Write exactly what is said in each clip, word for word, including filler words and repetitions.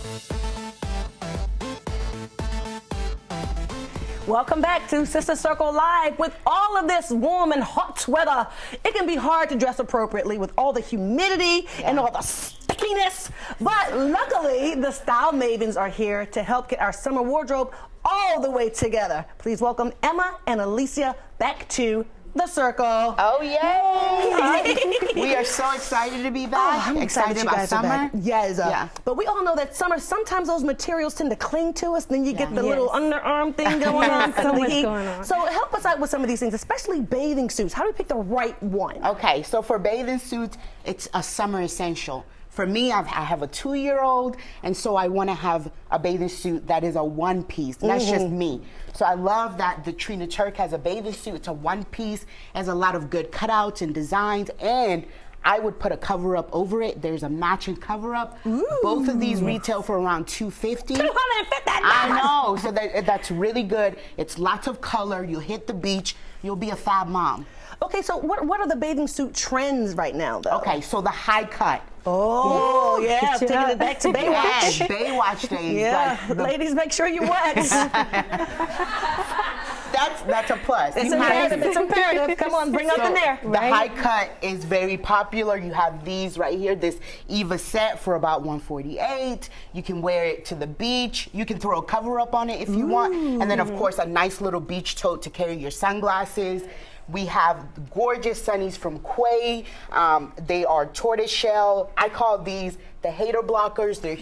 Welcome back to Sister Circle Live. With all of this warm and hot weather, it can be hard to dress appropriately with all the humidity yeah. and all the stickiness. But luckily, the style mavens are here to help get our summer wardrobe all the way together. Please welcome Emma and Alicia back to the circle. Oh, yay! We are so excited to be back. Oh, I'm excited, excited about summer. Yes. Uh, yeah. But we all know that summer, sometimes those materials tend to cling to us, then you yeah. get the yes. little underarm thing going on. So much going on. So help us out with some of these things, especially bathing suits. How do we pick the right one? Okay, so for bathing suits, it's a summer essential. For me, I've, I have a two-year-old, and so I want to have a bathing suit that is a one-piece. That's mm-hmm. just me. So I love that the Trina Turk has a bathing suit. It's a one-piece, has a lot of good cutouts and designs, and I would put a cover-up over it. There's a matching cover-up. Both of these retail for around two fifty. two hundred fifty dollars. I know, so that, that's really good. It's lots of color. You'll hit the beach. You'll be a fab mom. Okay, so what, what are the bathing suit trends right now, though? Okay, so the high cut. Oh, yeah, taking it back to Baywatch. Yes, Baywatch days. Yeah, like the, ladies, make sure you wax. That's that's a plus. It's you imperative. It's imperative. Come on, bring so up in there. The right? high cut is very popular. You have these right here. This Eva set for about one forty-eight. You can wear it to the beach. You can throw a cover up on it if you Ooh. want, and then of course a nice little beach tote to carry your sunglasses. We have gorgeous sunnies from Quay. Um, they are tortoise shell. I call these the hater blockers. They're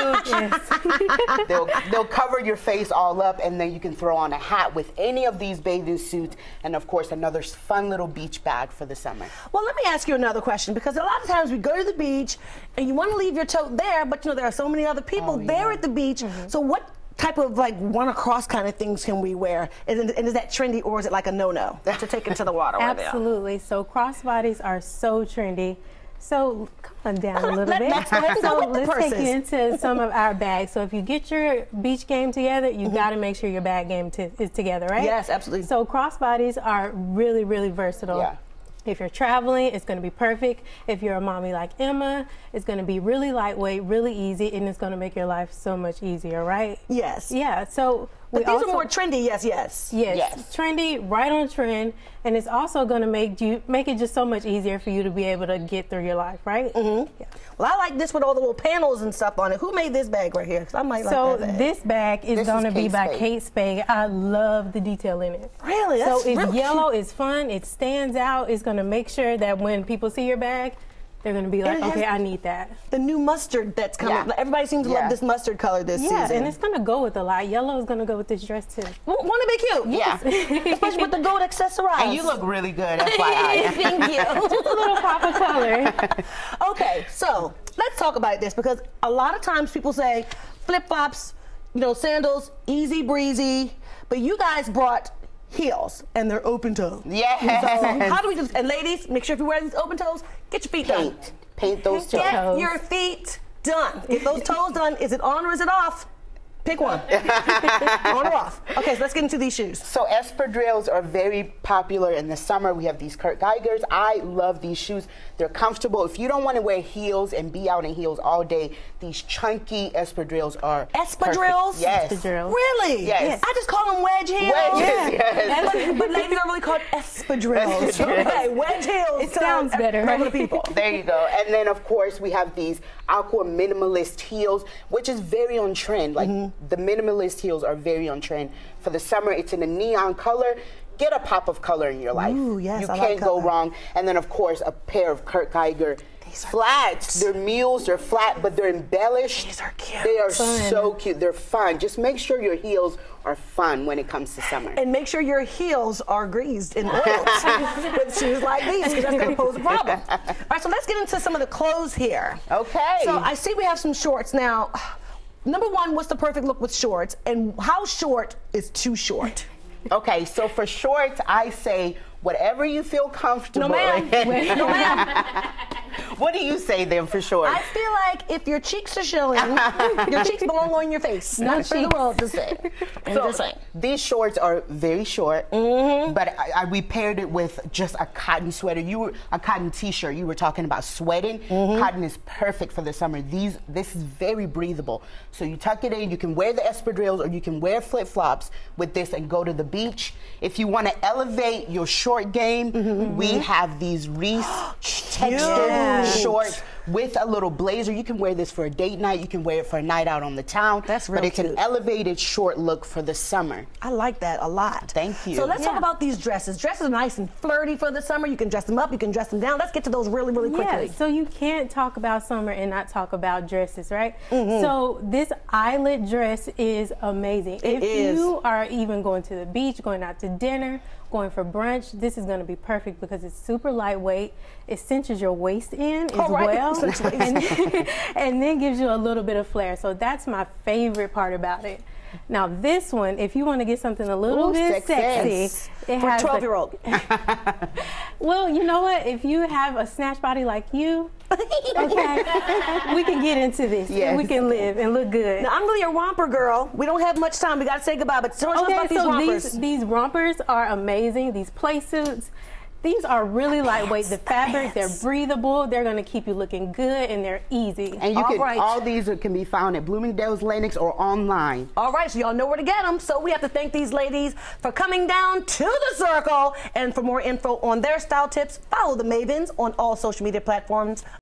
huge. they'll, they'll cover your face all up, and then you can throw on a hat with any of these bathing suits, and of course another fun little beach bag for the summer. Well, let me ask you another question, because a lot of times we go to the beach and you want to leave your tote there, but you know there are so many other people oh, yeah. there at the beach. Mm-hmm. So what type of like one across kind of things can we wear? And, and is that trendy, or is it like a no-no to take into the water? Absolutely. So crossbodies are so trendy. So come on down a little Let, bit. Let's go ahead and so go with the let's purses. take you into some of our bags. So if you get your beach game together, you mm-hmm. got to make sure your bag game is together, right? Yes, absolutely. So crossbodies are really, really versatile. Yeah. If you're traveling, it's going to be perfect. If you're a mommy like Emma, it's going to be really lightweight, really easy, and it's going to make your life so much easier, right? Yes. Yeah. So we but these also, are more trendy. Yes, yes. Yes. Yes. Trendy, right on trend, and it's also going to make you make it just so much easier for you to be able to get through your life, right? Mm-hmm. Yeah. Well, I like this with all the little panels and stuff on it. Who made this bag right here? Because I might so like that bag. this bag is going to be by Spade. Kate Spade. I love the detail in it. Really? That's so it's really yellow. cute. It's fun. It stands out. It's going to make sure that when people see your bag, they're going to be like, okay, I need that. The new mustard that's coming. Yeah. Everybody seems to yeah. love this mustard color this yeah, season. and it's going to go with a lot. Yellow is going to go with this dress, too. Well, won't it be cute? Yeah. Especially with the gold accessories. And you look really good, F Y I. Thank you. Just a little pop of color. Okay, so let's talk about this, because a lot of times people say flip-flops, you know, sandals, easy breezy, but you guys brought heels and they're open toes. Yes. So how do we do this? And ladies, make sure if you wear these open toes, get your feet Paint. done. Paint those toes. Get your feet done. Get those toes done. Is it on or is it off? Pick one. On or off. Okay, so let's get into these shoes. So espadrilles are very popular in the summer. We have these Kurt Geigers. I love these shoes. They're comfortable. If you don't want to wear heels and be out in heels all day, these chunky espadrilles are Espadrilles? perfect. Yes. Espadrilles. Really? Yes. I just call them wedge heels. Wedges, yes. But, but ladies are really called espadrilles. Espadrilles. Okay, wedge heels. It sounds to better. Regular people. There you go. And then, of course, we have these aqua minimalist heels, which is very on trend. Like, mm-hmm. the minimalist heels are very on trend. For the summer, it's in a neon color. Get a pop of color in your life. Ooh, yes, you I can't like go color. wrong. And then, of course, a pair of Kurt Geiger flats. They're mules, they're flat, but they're embellished. These are cute. They are fun. so cute. They're fun. Just make sure your heels are fun when it comes to summer. And make sure your heels are greased and oiled with shoes like these, because that's going to pose a problem. All right, so let's get into some of the clothes here. Okay. So I see we have some shorts now. Number one, what's the perfect look with shorts, and how short is too short? Okay, so for shorts, I say whatever you feel comfortable No, ma'am. in. No, ma'am. What do you say then for sure? I feel like if your cheeks are showing, your cheeks belong on your face. No Not for the cheeks. world to say. I'm So, just saying. these shorts are very short, Mm-hmm. but I, I, we paired it with just a cotton sweater. You were a cotton t-shirt. You were talking about sweating. Mm-hmm. Cotton is perfect for the summer. These, this is very breathable. So you tuck it in. You can wear the espadrilles or you can wear flip-flops with this and go to the beach. If you want to elevate your short game, Mm-hmm. we have these Reese textured Yeah. shorts with a little blazer. You can wear this for a date night. You can wear it for a night out on the town. That's real But it's cute. an elevated short look for the summer. I like that a lot. Thank you. So let's talk Yeah. about these dresses. Dresses are nice and flirty for the summer. You can dress them up, you can dress them down. Let's get to those really, really quickly. Yeah, so you can't talk about summer and not talk about dresses, right? Mm-hmm. So this eyelet dress is amazing. It if is. you are even going to the beach, going out to dinner, going for brunch, this is going to be perfect because it's super lightweight. It cinches your waist in as All right. well, Cinch waist. and, and then gives you a little bit of flair. So that's my favorite part about it. Now this one, if you want to get something a little Ooh, bit sexy. sexy, it For a has the- twelve-year-old. well, you know what? If you have a snatch body like you, okay, we can get into this. Yes. And we can live and look good. Now, I'm really a romper girl. We don't have much time. We got to say goodbye. But tell us Okay, about these so rompers. these these rompers are amazing. These play suits. These are really lightweight. The fabric, they're pants. breathable. They're going to keep you looking good, and they're easy. And you All can right. all these are- can be found at Bloomingdale's, Lenox, or online. All right, so y'all know where to get them. So we have to thank these ladies for coming down to the circle. And for more info on their style tips, follow the Mavens on all social media platforms.